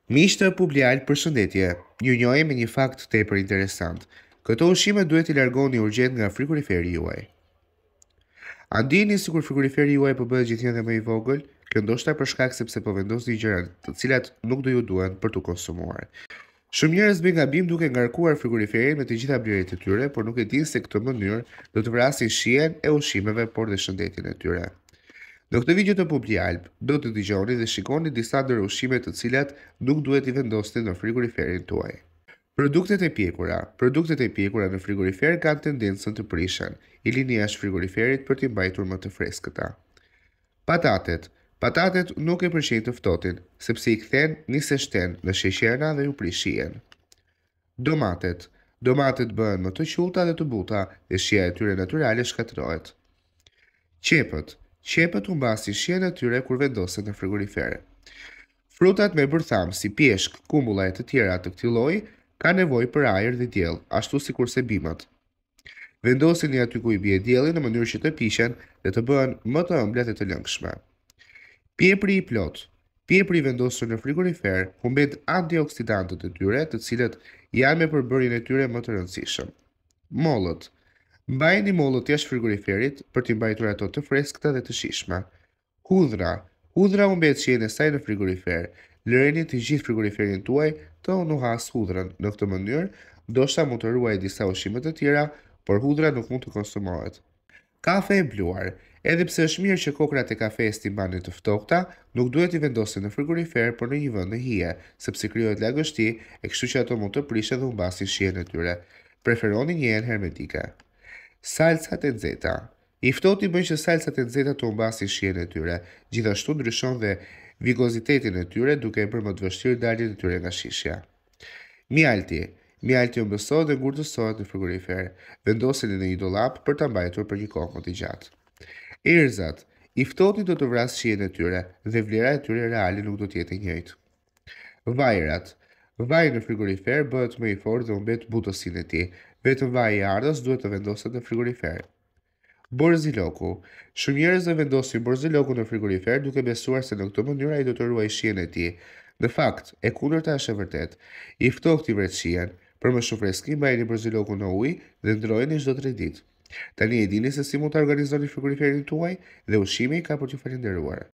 Miq të Publial, përshëndetje. Ju njohim me një fakt tepër interesant. Këto ushqime duhet i largoni urgjent nga frigoriferi juaj. A ndjeni sikur frigoriferi juaj po bëhet gjithnjë dhe më i vogël? Kjo ndoshta për shkak sepse po vendosni gjëra të cilat nuk do ju duhen për tu konsumuar. Shumë njerëz bëjnë gabim duke ngarkuar frigoriferin me të gjitha blerjet e tyre, por nuk e dinë se këtë mënyrë do të vrasin shijen e ushqimeve, por dhe shëndetin e tyre. Në këtë video të Publi Alb, do të dëgjoni dhe shikoni disa ndër ushqime të cilat nuk duhet i vendosni në frigoriferin tuaj. Produktet e pjekura. Produktet e pjekura në frigorifer kanë tendencën të prishen. I lini jashtë frigoriferit për t'i mbajtur më të freskëta. Patatet. Patatet nuk e përqejnë të ftohtin, sepse i kthen nisë shten në sheqerna dhe ju prish shijen. Domatet. Domatet bëhen më të qullta dhe të buta dhe shija e tyre natyrale shkatërrohet. Qepët. Qepët humbasin shijen e tyre kur vendosen në frigorifer. Frutat me bërtham si pjeshk, kumbulla e të tjera të këtij lloji kanë nevojë për ajër dhe diell, ashtu sikurse bimët. Vendosini aty ku i bie dielli në mënyrë që të pishen dhe të bëhen më të ëmbla dhe të lëngshme. Piepri i plot. Piepri i vendosur në frigorifer humbet antioksidantët e tyre, të cilët janë me përbërjen e tyre më të rëndësishëm. Mollët. Mbajini mollët jashtë frigoriferit për t'i mbajtur ato të freskëta dhe të shijshme. Hudhra. Hudhra humbet shijen e saj në frigorifer. Lëreni të gjithë frigoriferin tuaj të nuhas hudhrën. Në këtë mënyrë, ndoshta mund të ruajë disa ushqime të tjera, por hudhra nuk mund të konsumohet. Kafe e bluar. Edhe pse është mirë që kokrat e kafes t'i mbani të ftohta, nuk duhet i vendosin në frigorifer, por në një vend në hije, sepse krijohet lagështi e kështu që ato mund të prishen dhe humbasin shijen e tyre. Preferoni një enë hermetike. Salcat e nxehta. I ftohti bën që salcat e nxehta të humbasin shijen e tyre, gjithashtu ndryshon dhe vigozitetin e tyre duke e bërë më të vështirë daljen e tyre nga shishja. Mjalti. Mjalti ëmbëlsohet dhe ngurtësohet në frigorifer. Vendoseni në një dollap për ta mbajtur për një kohë më të gjatë. Erëzat. I ftohti do të vrasë shijen e tyre dhe vlera e tyre reale nuk do të jetë e njëjtë. Vajrat. Vaji në frigorifer bëhet më i fortë dhe humbet butësinë e tij. Vetëm vaji i ardhës duhet të vendoset në frigorifer. Borziloku. Shumë njerëz e vendosin borzilokun në frigorifer duke besuar se në këtë mënyrë ai do të ruajë shijen e tij. Në fakt, e kundërta është e vërtetë. I ftohti vret shijen. Për më shumë freski, mbajini borzilokun në ujë dhe ndrojeni çdo 3 ditë. Tani e dini se si mund ta organizoni frigoriferin tuaj dhe ushqimi ka për t'ju falendëruar.